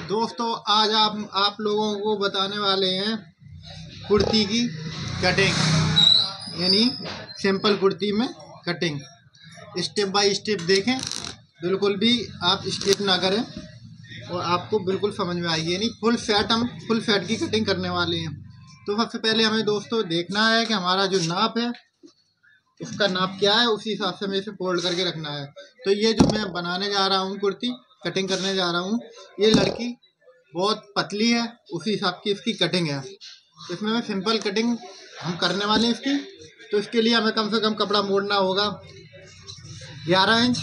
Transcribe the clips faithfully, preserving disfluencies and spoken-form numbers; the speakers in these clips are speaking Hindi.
दोस्तों आज आप आप लोगों को बताने वाले हैं कुर्ती की कटिंग, यानी सिंपल कुर्ती में कटिंग। स्टेप बाय स्टेप देखें, बिल्कुल भी आप स्किप ना करें और आपको बिल्कुल समझ में आएगी। यानी फुल फैट हम फुल फैट की कटिंग करने वाले हैं। तो सबसे पहले हमें दोस्तों देखना है कि हमारा जो नाप है उसका नाप क्या है, उसी हिसाब से हमें इसे फोल्ड करके रखना है। तो ये जो मैं बनाने जा रहा हूँ, कुर्ती कटिंग करने जा रहा हूँ, ये लड़की बहुत पतली है, उसी हिसाब की इसकी कटिंग है। इसमें मैं सिंपल कटिंग हम करने वाले हैं इसकी। तो इसके लिए हमें कम से कम कपड़ा मोड़ना होगा ग्यारह इंच।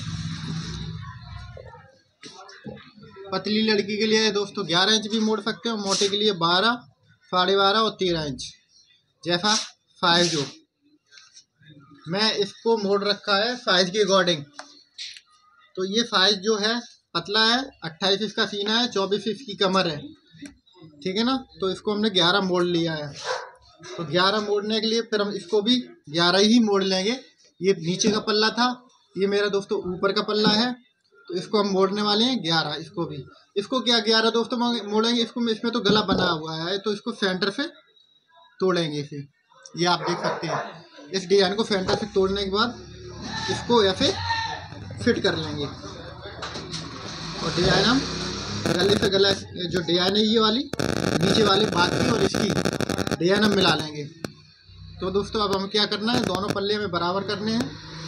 पतली लड़की के लिए दोस्तों ग्यारह इंच भी मोड़ सकते हो, मोटे के लिए बारह, साढ़े बारह और तेरह इंच जैसा साइज जो मैं इसको मोड़ रखा है साइज के अकॉर्डिंग। तो ये साइज जो है पतला है, अट्ठाईस इंच का सीना है, चौबीस इंच की कमर है, ठीक है ना। तो इसको हमने ग्यारह मोड़ लिया है। तो ग्यारह मोड़ने के लिए फिर हम इसको भी ग्यारह ही मोड़ लेंगे। ये नीचे का पल्ला था, ये मेरा दोस्तों ऊपर का पल्ला है, तो इसको हम मोड़ने वाले हैं ग्यारह। इसको भी इसको क्या ग्यारह दोस्तों मोड़ेंगे इसको। इसमें तो गला बना हुआ है, तो इसको सेंटर से तोड़ेंगे इसे। ये आप देख सकते हैं, इस डिजाइन को सेंटर से तोड़ने के बाद इसको ऐसे फिट कर लेंगे और डिजाइन हम गले से गला जो डिजाइन है ये वाली नीचे वाले बाकी और इसकी डिजाइन हम मिला लेंगे। तो दोस्तों अब हमें क्या करना है, दोनों पल्ले हमें बराबर करने हैं,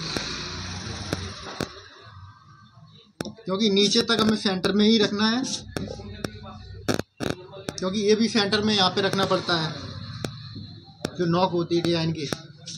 क्योंकि नीचे तक हमें सेंटर में ही रखना है, क्योंकि ये भी सेंटर में यहाँ पे रखना पड़ता है जो नॉक होती है डिजाइन की।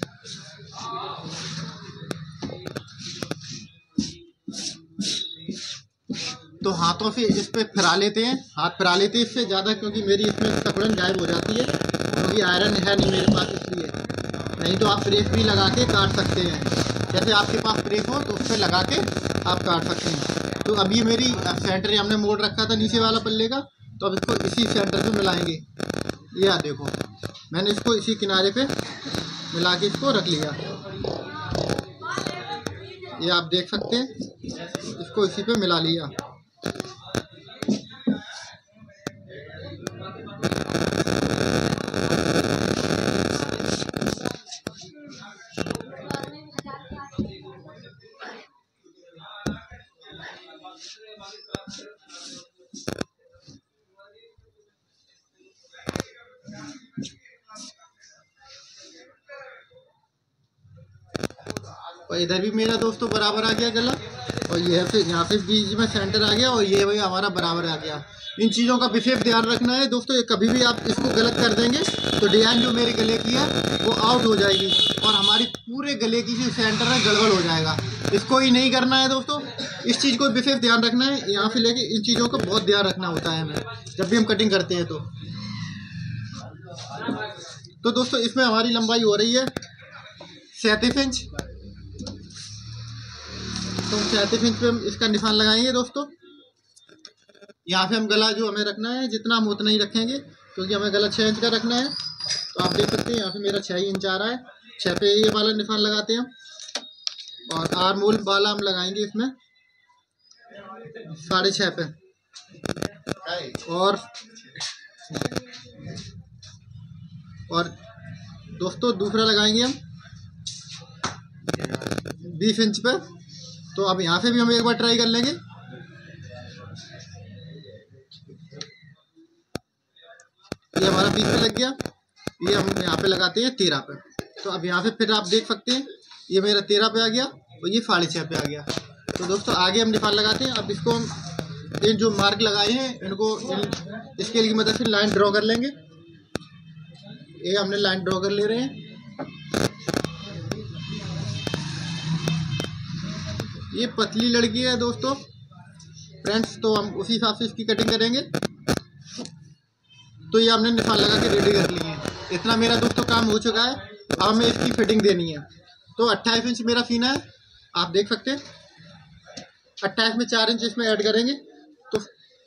तो हाथों से इस पे फिरा लेते हैं, हाथ फिरा लेते हैं इससे ज़्यादा, क्योंकि मेरी इसमें कपड़न गायब हो जाती है, क्योंकि आयरन है नहीं मेरे पास इसलिए। नहीं तो आप प्रेस भी लगा के काट सकते हैं, जैसे आपके पास प्रेस हो तो उस पर लगा के आप काट सकते हैं। तो अब ये मेरी सेंटर हमने मोड़ रखा था नीचे वाला पल्ले का, तो अब इसको इसी सेंटर पे मिलाएंगे। ये आप देखो, मैंने इसको इसी किनारे पे मिला के इसको रख लिया। ये आप देख सकते हैं, इसको इसी पे मिला लिया। और इधर भी मेरा दोस्तों बराबर आ गया गला, और ये फिर यहाँ से बीच में सेंटर आ गया, और ये भाई हमारा बराबर आ गया। इन चीज़ों का विशेष ध्यान रखना है दोस्तों। ये कभी भी आप इसको गलत कर देंगे तो डिजाइन जो मेरे गले की है वो आउट हो जाएगी, और हमारी पूरे गले की जो सेंटर है गड़बड़ हो जाएगा। इसको ही नहीं करना है दोस्तों, इस चीज़ को विशेष ध्यान रखना है। यहाँ से लेके इन चीज़ों का बहुत ध्यान रखना होता है हमें जब भी हम कटिंग करते हैं। तो तो दोस्तों इसमें हमारी लंबाई हो रही है सैंतीस इंच। तो सैंतीस इंच पे हम इसका निशान लगाएंगे दोस्तों। यहाँ से हम गला जो हमें रखना है, जितना हम उतना ही रखेंगे, क्योंकि हमें गला छः इंच का रखना है। तो आप देख सकते हैं यहाँ से मेरा छः इंच आ रहा है, छः पे ये वाला निशान लगाते हैं हम, और आर्म होल वाला हम लगाएंगे इसमें साढ़े छः पे, और और दोस्तों दूसरा लगाएंगे हम बीस इंच पे। तो अब यहाँ से भी हम एक बार ट्राई कर लेंगे। ये हमारा बीस पे लग गया, ये हम यहाँ पे लगाते हैं तेरह पे। तो अब यहाँ से फिर आप देख सकते हैं ये मेरा तेरह पे आ गया और ये साढ़े छः पे आ गया। तो दोस्तों आगे हम निशान लगाते हैं। अब इसको हम इन जो मार्क लगाए हैं इनको इन स्केल की मदद से लाइन ड्रॉ कर लेंगे। ये हमने लाइन ड्रॉ कर ले रहे हैं। ये पतली लड़की है दोस्तों फ्रेंड्स, तो हम उसी हिसाब से इसकी कटिंग करेंगे। तो ये हमने निशान लगा के रेडी कर लिए हैं। इतना मेरा दोस्तों काम हो चुका है, अब हमें इसकी फिटिंग देनी है। तो अट्ठाईस इंच मेरा सीना है, आप देख सकते हैं। अट्ठाईस में चार इंच इसमें ऐड करेंगे तो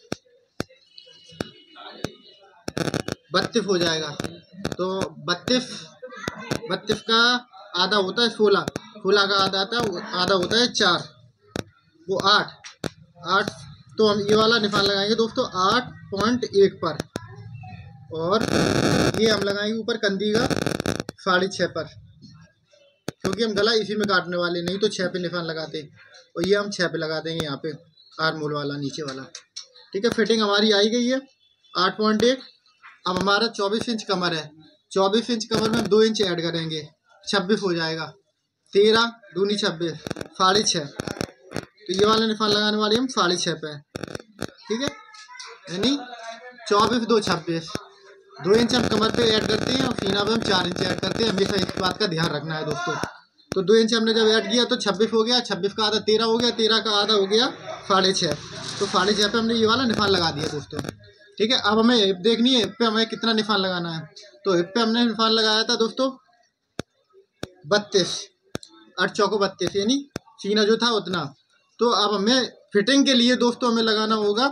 बत्तीस हो जाएगा। तो बत्तीस बत्तीस का आधा होता है सोलह, सोलह का आधा आता है आधा होता है चार, वो आठ आठ तो हम ये वाला निशान लगाएंगे दोस्तों आठ पॉइंट एक पर, और ये हम लगाएंगे ऊपर कंधी का साढ़े छः पर, क्योंकि हम गला इसी में काटने वाले, नहीं तो छः पे निशान लगाते, और ये हम छः पे लगा देंगे यहाँ पे आर्म होल वाला नीचे वाला। ठीक है, फिटिंग हमारी आई गई है आठ पॉइंट एक। अब हमारा चौबीस इंच कमर है, चौबीस इंच कमर में हम दो इंच ऐड करेंगे, छब्बीस हो जाएगा, तेरह दूनी छब्बीस, साढ़े छः। तो ये वाला निशान लगाने वाले हम साढ़े छः पे, ठीक है, यानी चौबीस दो छब्बीस, दो इंच हम कमर पे ऐड करते हैं और सीना पे हम चार इंच ऐड करते हैं। हमेशा इस बात का ध्यान रखना है दोस्तों। तो दो इंच हमने जब ऐड किया तो छब्बीस हो गया, छब्बीस का आधा तेरह हो गया, तेरह का आधा हो गया साढ़े छः। तो साढ़े छः पे हमने ये वाला निशान लगा दिया दोस्तों। ठीक है, अब हमें हिप देखनी है, हिप पे हमें कितना निशान लगाना है। तो हिप पे हमने निशान लगाया था दोस्तों बत्तीस, आठ चौको बत्तीस, यानी सीना जो था उतना। तो अब हमें फिटिंग के लिए दोस्तों हमें लगाना होगा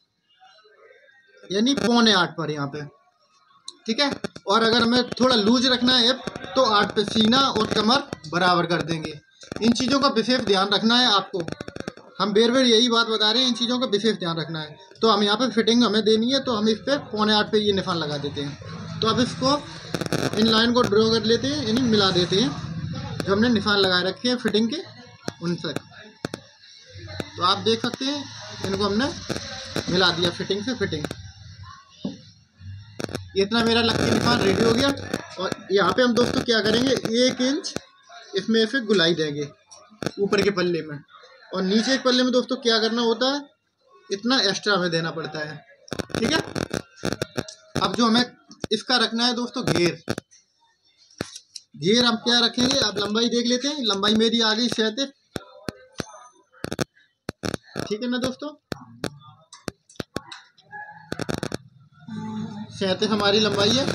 यानी पौने आठ पर यहाँ पे, ठीक है। और अगर हमें थोड़ा लूज रखना है तो आठ पे सीना और कमर बराबर कर देंगे। इन चीज़ों का विशेष ध्यान रखना है आपको, हम बेर बेर यही बात बता रहे हैं, इन चीज़ों का विशेष ध्यान रखना है। तो हम यहाँ पे फिटिंग हमें देनी है, तो हम इस पे पौने आठ पे ये निशान लगा देते हैं। तो अब इसको इन लाइन को ड्रॉ कर लेते हैं, यानी मिला देते हैं जो हमने निशान लगाए रखे हैं फिटिंग के उनसे। तो आप देख सकते हैं इनको हमने मिला दिया फिटिंग से फिटिंग। इतना मेरा लग के निशान रेडी हो गया। और यहाँ पे हम दोस्तों क्या करेंगे, एक इंच इसमें से गुलाई देंगे ऊपर के पल्ले में, और नीचे के पल्ले में दोस्तों क्या करना होता है, इतना एक्स्ट्रा हमें देना पड़ता है। ठीक है, अब जो हमें इसका रखना है दोस्तों घेर, घेर हम क्या रखेंगे, आप लंबाई देख लेते हैं। लंबाई मेरी आ गई सैंतीस, ठीक है ना दोस्तों, सैंतीस हमारी लंबाई है।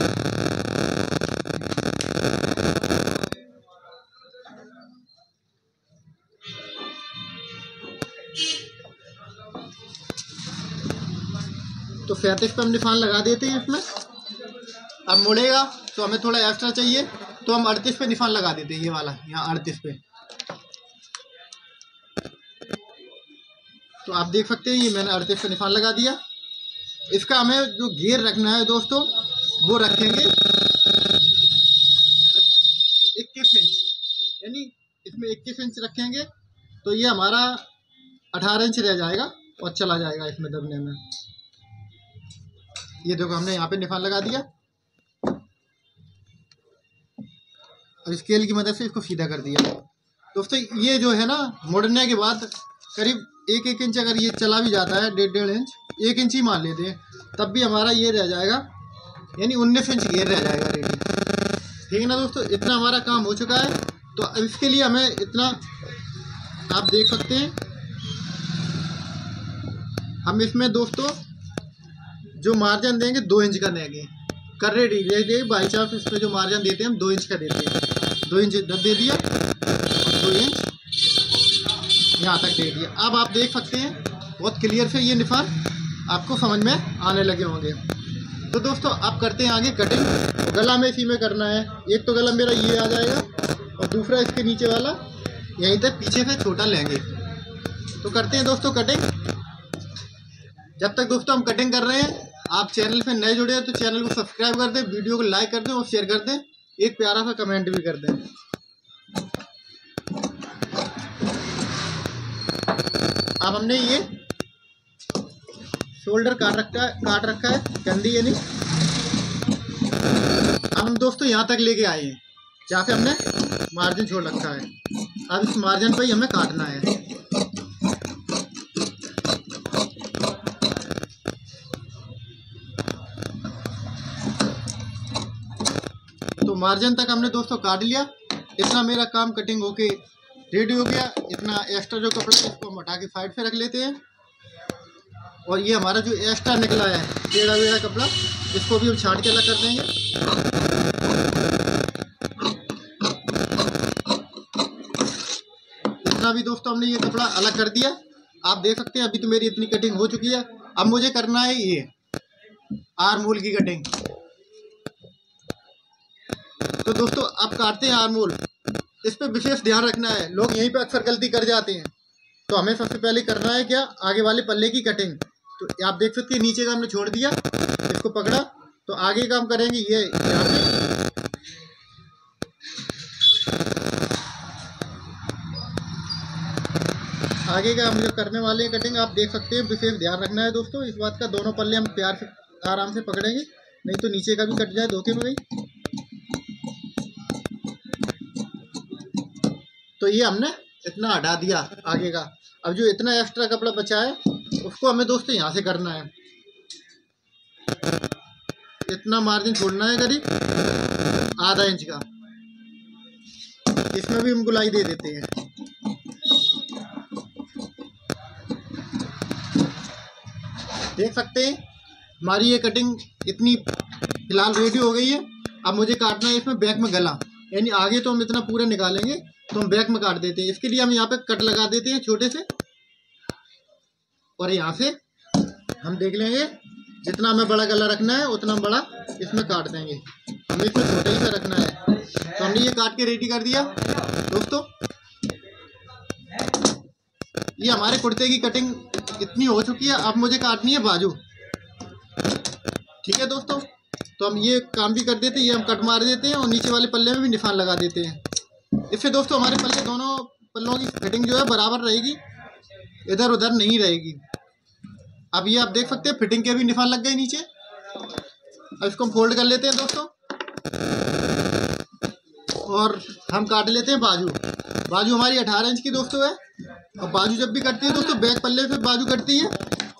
तो सैंतीस पे हम निशान लगा देते हैं इसमें। अब मुड़ेगा तो हमें थोड़ा एक्स्ट्रा चाहिए, तो हम अड़तीस पे निशान लगा देते हैं, ये वाला यहाँ अड़तीस पे। तो आप देख सकते हैं ये मैंने अड़तीस पे निशान लगा दिया। इसका हमें जो घेर रखना है दोस्तों वो रखेंगे इक्कीस इंच, यानी इसमें इक्कीस इंच रखेंगे, तो ये हमारा अठारह इंच रह जाएगा और चला जाएगा इसमें दबने में। ये देखो हमने यहाँ पे निशान लगा दिया, और स्केल की मदद से इसको सीधा कर दिया। दोस्तों ये जो है ना, मुड़ने के बाद करीब एक एक इंच अगर ये चला भी जाता है, डेढ़ डेढ़ इंच, एक इंच ही मान लेते हैं, तब भी हमारा ये रह जाएगा, यानी उन्नीस इंच घेर रह जाएगा रेडी। ठीक है ना दोस्तों, इतना हमारा काम हो चुका है। तो अब इसके लिए हमें इतना, आप देख सकते हैं हम इसमें दोस्तों जो मार्जिन देंगे दो इंच का देंगे, कर रेडी दे बाई चांस इस पर जो मार्जिन देते हैं हम दो इंच का देते हैं। दो इंच इधर दे दिया और दो इंच यहाँ तक दे दिया। अब आप देख सकते हैं बहुत क्लियर से ये निशान आपको समझ में आने लगे होंगे। तो दोस्तों आप करते हैं आगे कटिंग। गला में इसी में करना है, एक तो गला मेरा ये आ जाएगा और दूसरा इसके नीचे वाला यहीं तक पीछे से छोटा लेंगे। तो करते हैं दोस्तों कटिंग। जब तक दोस्तों हम कटिंग कर रहे हैं, आप चैनल पे नए जुड़े हैं तो चैनल को सब्सक्राइब कर दें, वीडियो को लाइक कर दें और शेयर कर दें, एक प्यारा सा कमेंट भी कर दें। अब हमने ये शोल्डर काट रखा है काट रखा है कंधी, यानी अब हम दोस्तों यहाँ तक लेके आए हैं जहाँ से हमने मार्जिन छोड़ रखा है। अब इस मार्जिन पर ही हमें काटना है। तो मार्जिन तक हमने दोस्तों काट लिया। इतना मेरा काम कटिंग होके रेडी हो गया। इतना एक्स्ट्रा जो कपड़ा है इसको हम हटा के साइड पे रख लेते हैं। और ये हमारा जो एक्स्ट्रा निकला है टेढ़ा वेढ़ा कपड़ा, इसको भी हम छाट के अलग कर देंगे। इतना भी दोस्तों हमने ये कपड़ा अलग कर दिया। आप देख सकते हैं अभी तो मेरी इतनी कटिंग हो चुकी है। अब मुझे करना है ये आर्म होल की कटिंग। तो दोस्तों आप काटते हैं आर्म होल, इस पर विशेष ध्यान रखना है। लोग यहीं पे अक्सर गलती कर जाते हैं। तो हमें सबसे पहले करना है क्या, आगे वाले पल्ले की कटिंग। तो आप देख सकते हैं नीचे का हमने छोड़ दिया, इसको पकड़ा, तो आगे का हम करेंगे ये यहाँ पे। आगे का हम जो करने वाले हैं कटिंग, आप देख सकते हैं, विशेष ध्यान रखना है दोस्तों इस बात का। दोनों पल्ले हम प्यार से आराम से पकड़ेंगे, नहीं तो नीचे का भी कट जाए धोखे में गई। तो ये हमने इतना हटा दिया आगे का। अब जो इतना एक्स्ट्रा कपड़ा बचा है उसको हमें दोस्तों यहाँ से करना है। इतना मार्जिन छोड़ना है करीब आधा इंच का, इसमें भी हम गुलाई दे देते हैं। देख सकते हैं हमारी ये कटिंग इतनी फिलहाल रेडी हो गई है। अब मुझे काटना है इसमें बैक में गला, यानी आगे तो हम इतना पूरा निकालेंगे तो हम बैक में काट देते हैं। इसके लिए हम यहाँ पे कट लगा देते हैं छोटे से, और यहाँ से हम देख लेंगे जितना हमें बड़ा गला रखना है उतना बड़ा इसमें काट देंगे। हमें इसमें छोटा ही सा रखना है। तो हमने ये काट के रेडी कर दिया दोस्तों। ये हमारे कुर्ते की कटिंग इतनी हो चुकी है। अब मुझे काटनी है बाजू, ठीक है दोस्तों। तो हम ये काम भी कर देते हैं, ये हम कट मार देते हैं और नीचे वाले पल्ले में भी निशान लगा देते हैं। इससे दोस्तों हमारे पल्ले दोनों पल्लों की कटिंग जो है बराबर रहेगी, इधर उधर नहीं रहेगी। अब ये आप देख सकते हैं फिटिंग के भी निशान लग गए नीचे। अब इसको हम फोल्ड कर लेते हैं दोस्तों, और हम काट लेते हैं बाजू। बाजू हमारी अठारह इंच की दोस्तों है। और बाजू जब भी कटती है दोस्तों बैक पल्ले से बाजू कटती है,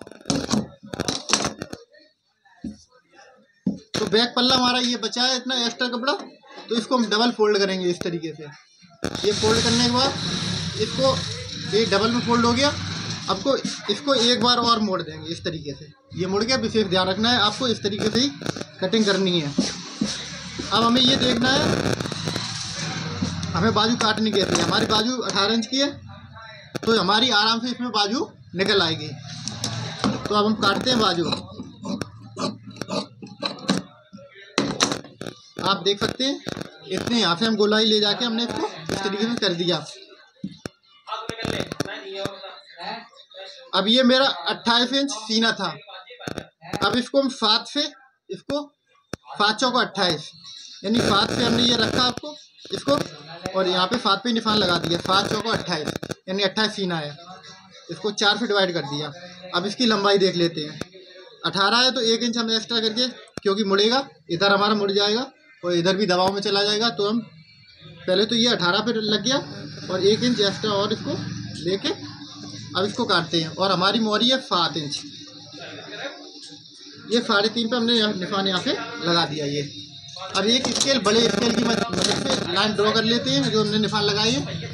तो बैक पल्ला हमारा ये बचा है इतना एक्स्ट्रा कपड़ा, तो इसको हम डबल फोल्ड करेंगे इस तरीके से। ये फोल्ड करने के बाद इसको ये डबल में फोल्ड हो गया। अब को इसको एक बार और मोड़ देंगे इस तरीके से। ये मुड़ गया, विशेष ध्यान रखना है आपको, इस तरीके से ही कटिंग करनी है। अब हमें ये देखना है हमें बाजू काटनी कैसे है। हमारी बाजू अठारह इंच की है, तो हमारी आराम से इसमें बाजू निकल आएगी। तो अब हम काटते हैं बाजू। आप देख सकते हैं इतने यहाँ से हम गोलाई ले जाके हमने इसको इस तरीके से कर दिया। अब ये मेरा अट्ठाईस इंच सीना था। अब इसको हम सात से, इसको सात चौको अट्ठाईस, यानी सात से हमने ये रखा आपको इसको, और यहाँ पे सात पे निशान लगा दिया। सात चौको अट्ठाईस, यानी अट्ठाईस सीना है। इसको चार से डिवाइड कर दिया। अब इसकी लंबाई देख लेते हैं। अठारह है तो एक इंच हम एक्स्ट्रा करके, क्योंकि मुड़ेगा, इधर हमारा मुड़ जाएगा और इधर भी दबाव में चला जाएगा, तो हम पहले तो ये अठारह पे लग गया और एक इंच एक्स्ट्रा और इसको लेके अब इसको काटते हैं। और हमारी मोहरी है सात इंच, ये साढ़े तीन पे हमने निशान यहाँ पे लगा दिया। ये अब एक स्केल, बड़े स्केल की मदद से लाइन ड्रॉ कर लेते हैं जो हमने निशान लगाई है।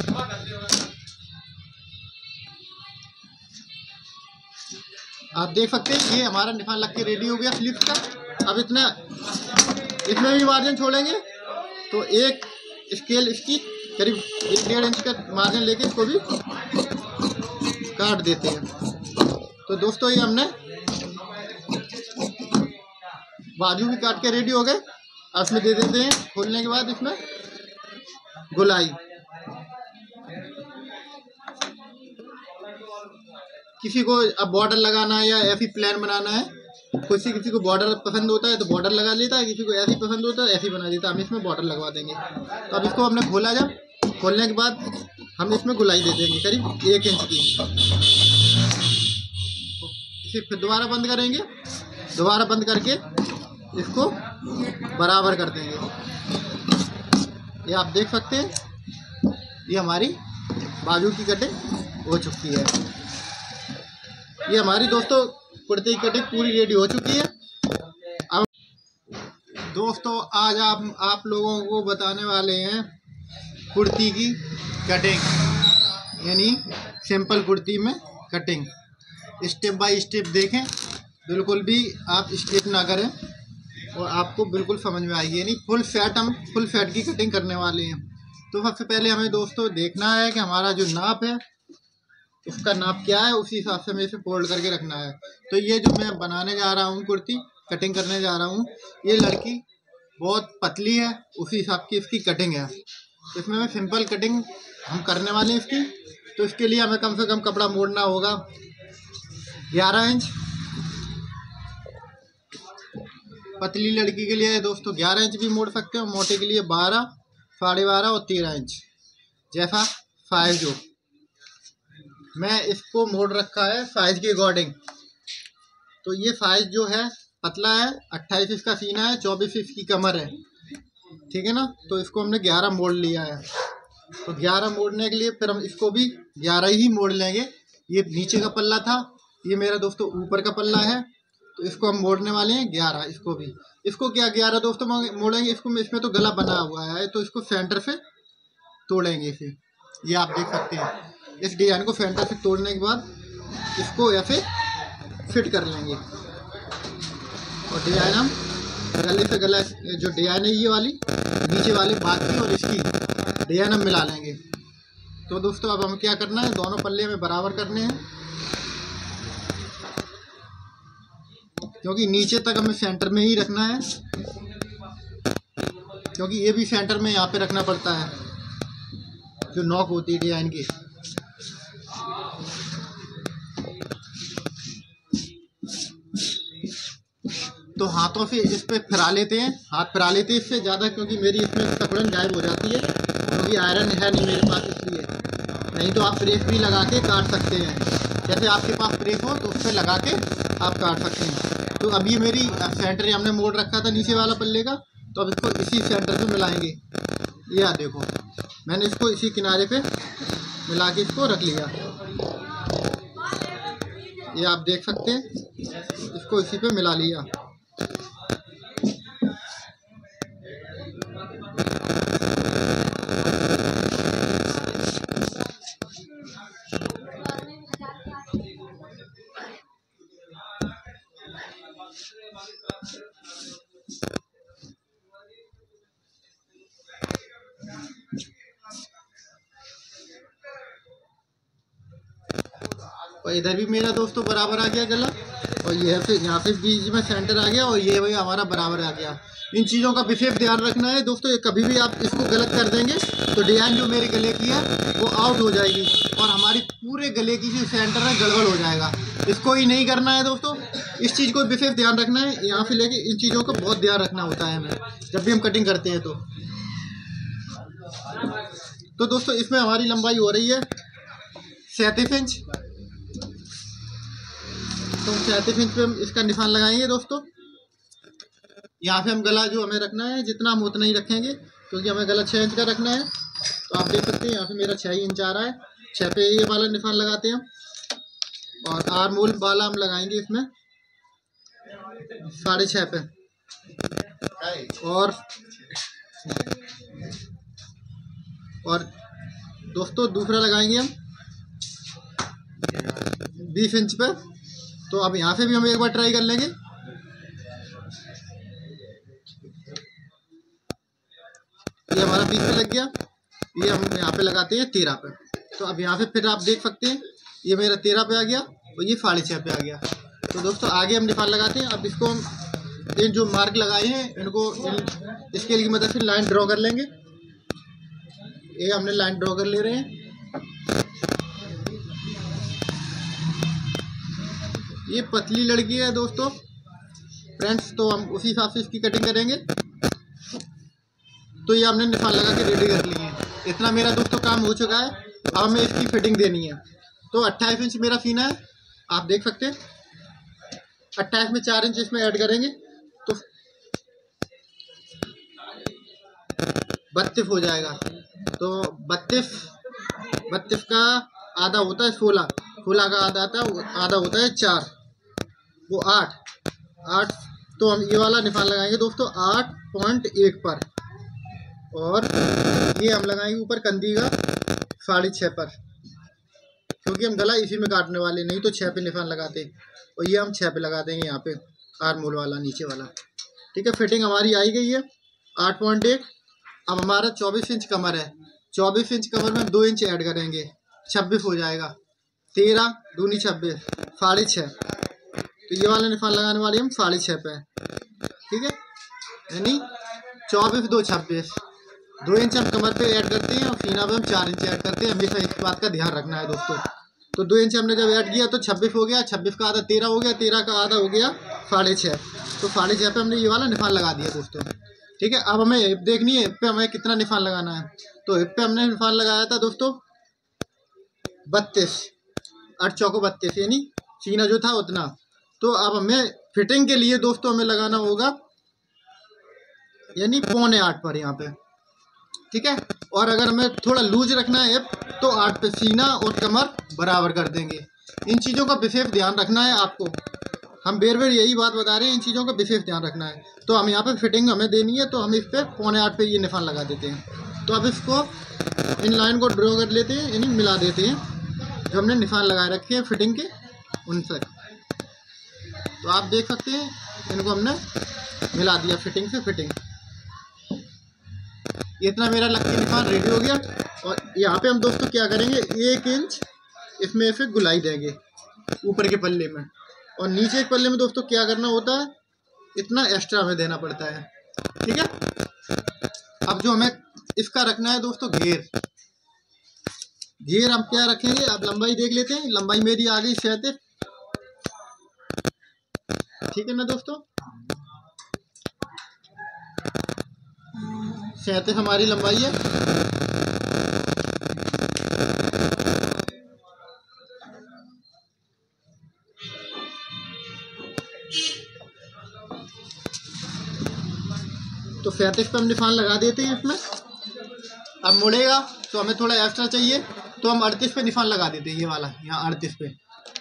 आप देख सकते हैं ये हमारा निशान लग के रेडी हो गया स्लीव का। अब इतना इसमें भी मार्जिन छोड़ेंगे, तो एक स्केल इसकी करीब एक डेढ़ इंच का मार्जिन लेके इसको भी काट देते हैं। तो दोस्तों ये हमने बाजू भी काट के रेडी हो गए। अब इसमें दे देते हैं खोलने के बाद इसमें गुलाई। किसी को अब बॉर्डर लगाना है या ऐसी प्लान बनाना है, किसी किसी को बॉर्डर पसंद होता है तो बॉर्डर लगा लेता है, किसी को ऐसी पसंद होता है ऐसी बना देता है। हम इसमें बॉर्डर लगवा देंगे। तो अब इसको हमने खोला, जब खोलने के बाद हम इसमें गुलाई दे देंगे करीब एक इंच की। इसे फिर दोबारा बंद करेंगे, दोबारा बंद करके इसको बराबर कर देंगे। ये आप देख सकते हैं ये हमारी बाजू की कटिंग हो चुकी है। ये हमारी दोस्तों कुर्ते की कटिंग पूरी रेडी हो चुकी है। अब दोस्तों आज आप आप लोगों को बताने वाले हैं कुर्ती की कटिंग, यानी सिंपल कुर्ती में कटिंग। स्टेप बाय स्टेप देखें, बिल्कुल भी आप स्किप ना करें और आपको बिल्कुल समझ में आएगी। यानी फुल सेट, हम फुल सेट की कटिंग करने वाले हैं। तो सबसे पहले हमें दोस्तों देखना है कि हमारा जो नाप है उसका नाप क्या है, उसी हिसाब से हमें इसे फोल्ड करके रखना है। तो ये जो मैं बनाने जा रहा हूँ कुर्ती, कटिंग करने जा रहा हूँ, ये लड़की बहुत पतली है, उसी हिसाब की इसकी कटिंग है। इसमें मैं सिंपल कटिंग हम करने वाले हैं इसकी। तो इसके लिए हमें कम से कम कपड़ा मोड़ना होगा ग्यारह इंच। पतली लड़की के लिए दोस्तों ग्यारह इंच भी मोड़ सकते हो, मोटे के लिए बारह, साढ़े बारह और तेरह इंच, जैसा साइज जो मैं इसको मोड़ रखा है साइज के अकॉर्डिंग। तो ये साइज जो है पतला है, अट्ठाईस इंच का सीना है, चौबीस इंच की कमर है, ठीक है ना। तो इसको हमने ग्यारह मोड़ लिया है। तो ग्यारह मोड़ने के लिए फिर हम इसको भी ग्यारह ही मोड़ लेंगे। ये नीचे का पल्ला था, ये मेरा दोस्तों ऊपर का पल्ला है, तो इसको हम मोड़ने वाले हैं ग्यारह। इसको भी इसको क्या ग्यारह दोस्तों मोड़ेंगे। इसको इसमें तो गला बना हुआ है, तो इसको सेंटर से तोड़ेंगे इसे। ये आप देख सकते हैं, इस डिजाइन को सेंटर से तोड़ने के बाद इसको ऐसे फिट कर लेंगे। और डिजाइन हम गले से गला, जो डिजाइन है ये वाली नीचे वाली बाकी और इसकी डिजाइन हम मिला लेंगे। तो दोस्तों अब हमें क्या करना है, दोनों पल्ले हमें बराबर करने हैं, क्योंकि नीचे तक हमें सेंटर में ही रखना है, क्योंकि ये भी सेंटर में यहाँ पे रखना पड़ता है, जो नॉक होती है डिजाइन की। तो हाथों से इस पे फिरा लेते हैं, हाथ फिरा लेते हैं इससे ज़्यादा, क्योंकि मेरी इसमें कपड़न गायब हो जाती है, क्योंकि आयरन है नहीं मेरे पास, इसलिए। नहीं तो आप प्रेस भी लगा के काट सकते हैं, जैसे आपके पास प्रेस हो तो उस पर लगा के आप काट सकते हैं। तो अब ये मेरी सेंटर हमने मोड़ रखा था नीचे वाला पल्ले का, तो अब इसको इसी सेंटर पे मिलाएंगे। ये आप देखो, मैंने इसको इसी किनारे पे मिला के इसको रख लिया। ये आप देख सकते हैं, इसको इसी पे मिला लिया। और इधर भी मेरा दोस्तों बराबर आ गया गला, और ये फिर यहाँ पे बीच में सेंटर आ गया, और ये भाई हमारा बराबर आ गया। इन चीज़ों का विशेष ध्यान रखना है दोस्तों, ये कभी भी आप इसको गलत कर देंगे तो डिजाइन जो मेरे गले की है वो आउट हो जाएगी, और हमारी पूरे गले की जो सेंटर है गड़बड़ हो जाएगा। इसको ही नहीं करना है दोस्तों, इस चीज़ को विशेष ध्यान रखना है। यहाँ से लेके इन चीज़ों का बहुत ध्यान रखना होता है हमें जब भी हम कटिंग करते हैं। तो तो दोस्तों इसमें हमारी लंबाई हो रही है सैंतीस इंच। तो सैंतीस इंच पे हम इसका निशान लगाएंगे दोस्तों। यहाँ से हम गला जो हमें रखना है, जितना हम उतना ही रखेंगे, क्योंकि हमें गला छः इंच का रखना है। तो आप देख सकते हैं यहाँ पे मेरा छः इंच आ रहा है, छः पे ये वाला निशान लगाते हैं हम, और आर्म होल वाला हम लगाएंगे इसमें साढ़े छः पे, और और दोस्तों दूसरा लगाएंगे हम बीस इंच पे। तो अब यहाँ से भी हम एक बार ट्राई कर लेंगे। ये हमारा बीस पे लग गया, ये हम यहाँ पे लगाते हैं तेरह पे। तो अब यहाँ से फिर आप देख सकते हैं ये मेरा तेरह पे आ गया, और ये साढ़े छः पे आ गया। तो दोस्तों आगे हम निशान लगाते हैं। अब इसको हम इन जो मार्क लगाए हैं इनको इन, इसके लिए मदद से लाइन ड्रॉ कर लेंगे। ये हमने लाइन ड्रॉ कर ले रहे हैं। ये पतली लड़की है दोस्तों फ्रेंड्स, तो हम उसी हिसाब से इसकी कटिंग करेंगे। तो ये हमने निशान लगा के रेडी कर लिए हैं। इतना मेरा दोस्तों काम हो चुका है, अब हमें इसकी फिटिंग देनी है। तो अट्ठाईस इंच मेरा सीना है, आप देख सकते हैं। अट्ठाईस में चार इंच इसमें ऐड करेंगे तो बत्तीस हो जाएगा। तो बत्तीस बत्तीस का आधा होता है सोलह, सोलह का आधा आता है आधा होता है चार, वो आठ आठ। तो हम ये वाला निशान लगाएंगे दोस्तों आठ पॉइंट एक पर, और ये हम लगाएंगे ऊपर कंधी का साढ़े छः पर, क्योंकि हम गला इसी में काटने वाले, नहीं तो छः पे निशान लगाते। और ये हम छः पे लगा देंगे यहाँ पे आर्म होल वाला नीचे वाला। ठीक है, फिटिंग हमारी आई गई है आठ पॉइंट एक। अब हमारा चौबीस इंच कमर है, चौबीस इंच कमर में दो इंच ऐड करेंगे, छब्बीस हो जाएगा। तेरह दूनी छब्बीस, साढ़े छः। तो ये वाला निशान लगाने वाले हम साढ़े छः पे, ठीक है, यानी चौबीस दो छब्बीस, दो इंच हम कमर पे ऐड करते हैं और सीना पे हम चार इंच ऐड करते हैं। हमेशा इस बात का ध्यान रखना है दोस्तों। तो दो इंच हमने जब ऐड किया तो छब्बीस हो गया, छब्बीस का आधा तेरह हो गया, तेरह का आधा हो गया साढ़े छः। तो साढ़े छः पे हमने ये वाला निशान लगा दिया दोस्तों। ठीक है, अब हमें हिप देखनी है, हिप पे हमें कितना निशान लगाना है। तो हिप पे हमने निशान लगाया था दोस्तों बत्तीस, आठ चौको बत्तीस, यानी सीना जो था उतना। तो अब हमें फिटिंग के लिए दोस्तों हमें लगाना होगा यानी पौने आठ पर यहाँ पे। ठीक है, और अगर हमें थोड़ा लूज रखना है तो आठ पे सीना और कमर बराबर कर देंगे। इन चीज़ों का विशेष ध्यान रखना है आपको। हम बेर बेर यही बात बता रहे हैं, इन चीज़ों का विशेष ध्यान रखना है। तो हम यहाँ पे फिटिंग हमें देनी है, तो हम इस पे पौने आठ पे ये निशान लगा देते हैं। तो अब इसको इन लाइन को ड्रॉ कर लेते हैं, यानी मिला देते हैं जो हमने निशान लगाए रखे हैं फिटिंग के उनसे। तो आप देख सकते हैं इनको हमने मिला दिया फिटिंग से फिटिंग। इतना मेरा लग के निशान रेडी हो गया। और यहाँ पे हम दोस्तों क्या करेंगे, एक इंच इसमें से गुलाई देंगे ऊपर के पल्ले में, और नीचे के पल्ले में दोस्तों क्या करना होता है, इतना एक्स्ट्रा हमें देना पड़ता है। ठीक है, अब जो हमें इसका रखना है दोस्तों घेर, घेर हम क्या रखेंगे, आप लंबाई देख लेते हैं। लंबाई मेरी आ गई सैंतीस। ठीक है ना दोस्तों, सैंतीस हमारी लंबाई है। तो सैंतीस पे हम निशान लगा देते हैं इसमें। अब मुड़ेगा तो हमें थोड़ा एक्स्ट्रा चाहिए, तो हम अड़तीस पे निशान लगा देते हैं, ये वाला यहाँ अड़तीस पे।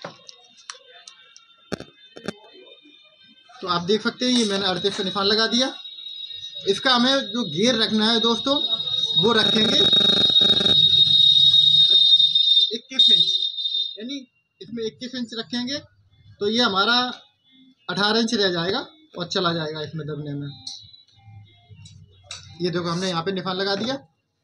तो आप देख सकते हैं ये मैंने अड़तीस पे निशान लगा दिया। इसका हमें जो घेर रखना है दोस्तों वो रखेंगे इक्कीस इंच, यानी इसमें इक्कीस इंच रखेंगे। तो ये हमारा अठारह इंच रह जाएगा और चला जाएगा इसमें दबने में। ये देखो हमने यहाँ पे निशान लगा दिया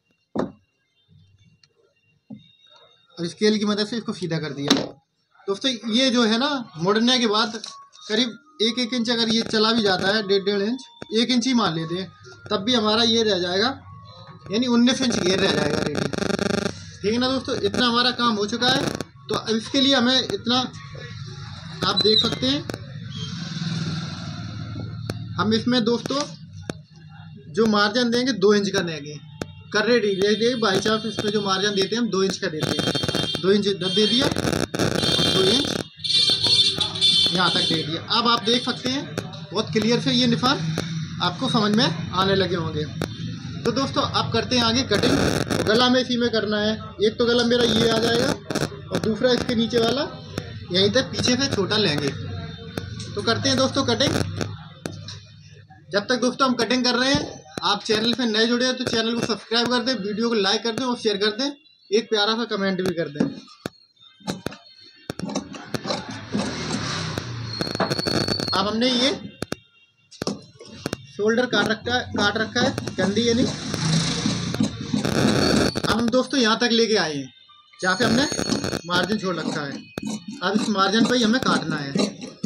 और स्केल की मदद से इसको सीधा कर दिया। दोस्तों ये जो है ना, मुड़ने के बाद करीब एक एक इंच अगर ये चला भी जाता है, डेढ़ डेढ़ इंच, एक इंच ही मान लेते हैं, तब भी हमारा ये रह जाएगा, यानी उन्नीस इंच घेर रह जाएगा रेडी। ठीक है ना दोस्तों, इतना हमारा काम हो चुका है। तो अब इसके लिए हमें इतना, आप देख सकते हैं हम इसमें दोस्तों जो मार्जिन देंगे दो इंच का देंगे, कर रेडी दे बाई चांस इसमें जो मार्जिन देते हैं हम दो इंच का देते हैं। दो इंच इधर दे दिया और दो इंच यहाँ तक दे दिया। अब आप देख सकते हैं बहुत क्लियर से ये निशान आपको समझ में आने लगे होंगे। तो दोस्तों आप करते हैं आगे कटिंग। तो गला में इसी में करना है। एक तो गला मेरा ये आ जाएगा और दूसरा इसके नीचे वाला यहीं तक पीछे से छोटा लेंगे। तो करते हैं दोस्तों कटिंग। जब तक दोस्तों हम कटिंग कर रहे हैं, आप चैनल पे नए जुड़े हैं तो चैनल को सब्सक्राइब कर दें, वीडियो को लाइक कर दें और शेयर कर दें, एक प्यारा सा कमेंट भी कर दें। अब हमने ये शोल्डर काट रखा है काट रखा है कंधी, यानी हम दोस्तों यहाँ तक लेके आए हैं जहाँ पे हमने मार्जिन छोड़ रखा है। अब इस मार्जिन पर ही हमें काटना है।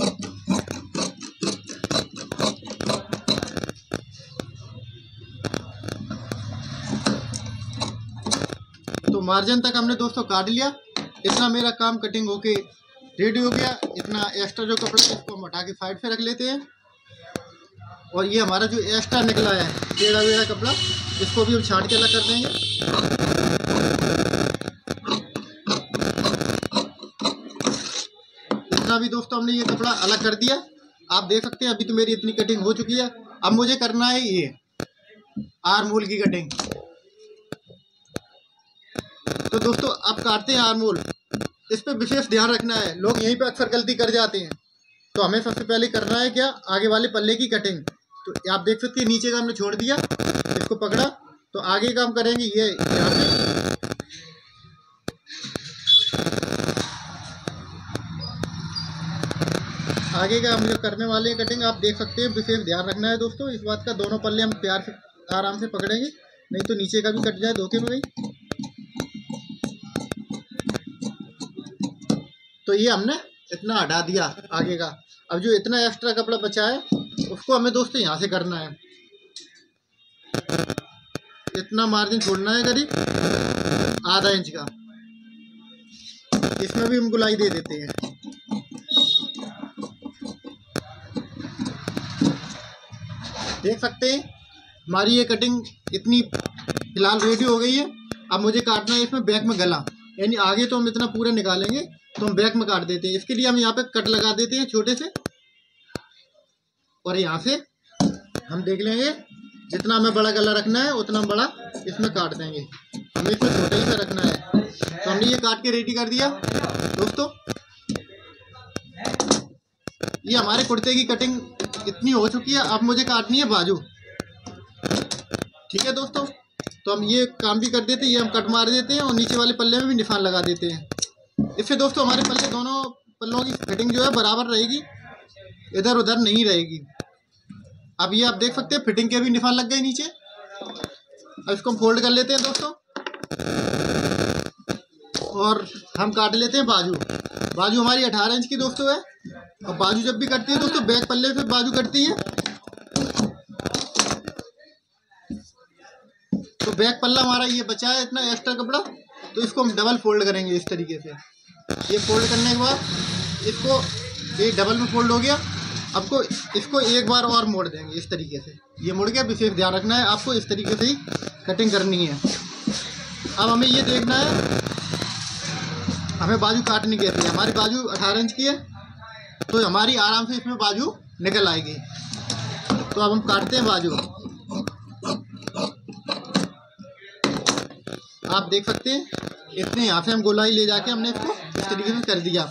तो मार्जिन तक हमने दोस्तों काट लिया। इतना मेरा काम कटिंग होके रेडी हो गया। इतना एक्स्ट्रा जो कपड़ा है इसको हम हटा के साइड पे रख लेते हैं। और ये हमारा जो एक्स्ट्रा निकला है टेढ़ा वेढ़ा कपड़ा, इसको भी हम छांट के अलग कर देंगे। इतना भी दोस्तों हमने ये कपड़ा अलग कर दिया। आप देख सकते हैं अभी तो मेरी इतनी कटिंग हो चुकी है। अब मुझे करना है ये आर्म होल की कटिंग। तो दोस्तों आप काटते हैं आर्म होल, इस पे विशेष ध्यान रखना है। लोग यहीं पे अक्सर गलती कर जाते हैं। तो हमें सबसे पहले करना है क्या, आगे वाले पल्ले की कटिंग। तो आप देख सकते हैं नीचे का हमने छोड़ दिया, इसको पकड़ा। तो आगे का हम करेंगे ये यहाँ पे। आगे का हम जो करने वाले हैं कटिंग, आप देख सकते हैं। विशेष ध्यान रखना है दोस्तों इस बात का। दोनों पल्ले हम प्यार से आराम से पकड़ेंगे, नहीं तो नीचे का भी कट जाए धोखे में गई। तो ये हमने इतना हटा दिया आगे का। अब जो इतना एक्स्ट्रा कपड़ा बचा है उसको हमें दोस्तों यहाँ से करना है। इतना मार्जिन छोड़ना है, करीब आधा इंच का। इसमें भी हम गुलाई दे देते हैं। देख सकते हैं हमारी ये कटिंग इतनी फिलहाल रेडी हो गई है। अब मुझे काटना है इसमें बैक में गला, यानी आगे तो हम इतना पूरा निकालेंगे तो हम बैक में काट देते हैं। इसके लिए हम यहाँ पे कट लगा देते हैं छोटे से, और यहाँ से हम देख लेंगे जितना हमें बड़ा गला रखना है उतना बड़ा इसमें काट देंगे। हमें इसमें छोटा ही सा रखना है। तो हमने ये काट के रेडी कर दिया दोस्तों। ये हमारे कुर्ते की कटिंग इतनी हो चुकी है। अब मुझे काटनी है बाजू। ठीक है दोस्तों, तो हम ये काम भी कर देते हैं, ये हम कट मार देते हैं और नीचे वाले पल्ले में भी निशान लगा देते हैं। इससे दोस्तों हमारे पल्ले दोनों पल्लों की फिटिंग जो है बराबर रहेगी, इधर उधर नहीं रहेगी। अब ये आप देख सकते हैं फिटिंग के भी निशान लग गए नीचे। अब इसको हम फोल्ड कर लेते हैं दोस्तों, और हम काट लेते हैं बाजू। बाजू हमारी अठारह इंच की दोस्तों है। और बाजू जब भी कटती है दोस्तों बैक पल्ले से बाजू कटती है, तो बैक पल्ला हमारा ये बचा है इतना एक्स्ट्रा कपड़ा, तो इसको हम डबल फोल्ड करेंगे इस तरीके से। ये फोल्ड करने के बाद इसको ये डबल में फोल्ड हो गया। अब को इसको एक बार और मोड़ देंगे इस तरीके से। ये मुड़ गया, विशेष ध्यान रखना है आपको, इस तरीके से ही कटिंग करनी है। अब हमें ये देखना है हमें बाजू काटनी कैसे है। हमारी बाजू अठारह इंच की है, तो हमारी आराम से इसमें बाजू निकल आएगी। तो अब हम काटते हैं बाजू। आप देख सकते हैं इतने यहाँ से हम गोलाई ले जाके हमने इसको इस तरीके से कर दिया।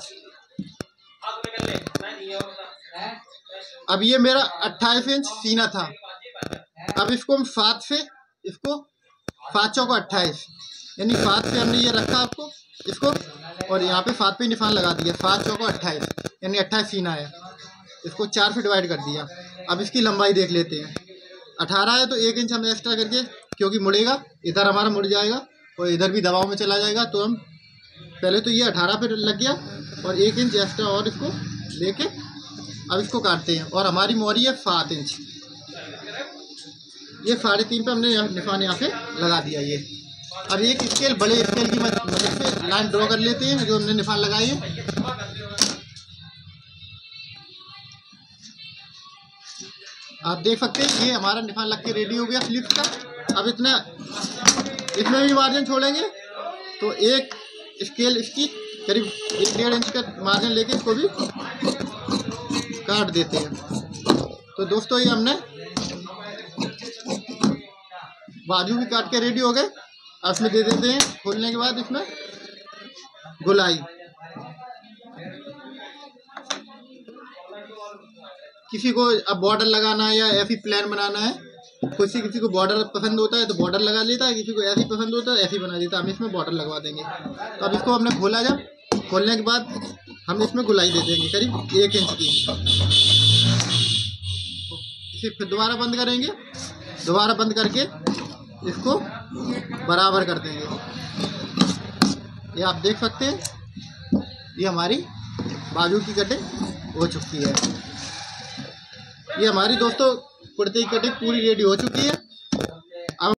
अब ये मेरा अट्ठाईस इंच सीना था। अब इसको हम सात से इसको सात चौको अट्ठाईस, यानी सात से हमने ये रखा आपको इसको, और यहाँ पे सात पे निशान लगा दिया। सात चौको अट्ठाईस, यानी अट्ठाईस सीना है। इसको चार से डिवाइड कर दिया। अब इसकी लंबाई देख लेते हैं। अठारह है तो एक इंच हम एक्स्ट्रा करके, क्योंकि मुड़ेगा, इधर हमारा मुड़ जाएगा और इधर भी दबाव में चला जाएगा, तो हम पहले तो ये अठारह पे लग गया और एक इंच एक्स्ट्रा और इसको लेके अब इसको काटते हैं। और हमारी मोहरी है सात इंच, ये साढ़े तीन पे हमने निशान यहाँ पे लगा दिया। ये अब एक स्केल बड़े स्केल की मदद से लाइन ड्रॉ कर लेते हैं जो हमने निशान लगाई है। आप देख सकते हैं ये हमारा निशान लग के रेडी हो गया स्लीव्स का। अब इतना इसमें भी मार्जिन छोड़ेंगे, तो एक स्केल इसकी करीब एक डेढ़ इंच का मार्जिन लेके इसको भी काट देते हैं। तो दोस्तों ये हमने बाजू भी काट के रेडी हो गए। अब इसमें दे देते हैं खोलने के बाद इसमें गुलाई। किसी को अब बॉर्डर लगाना है या ऐसी प्लान बनाना है, किसी किसी को बॉर्डर पसंद होता है तो बॉर्डर लगा लेता है, किसी को ऐसी पसंद होता है ऐसी बना देता है। हम इसमें बॉर्डर लगवा देंगे। तो अब इसको हमने खोला, जब खोलने के बाद हम इसमें गुलाई दे देंगे करीब एक इंच की। इसे फिर दोबारा बंद करेंगे, दोबारा बंद करके इसको बराबर कर देंगे। ये आप देख सकते हैं ये हमारी बाजू की कटिंग हो चुकी है। ये हमारी दोस्तों कुर्ते की कटिंग पूरी रेडी हो चुकी है।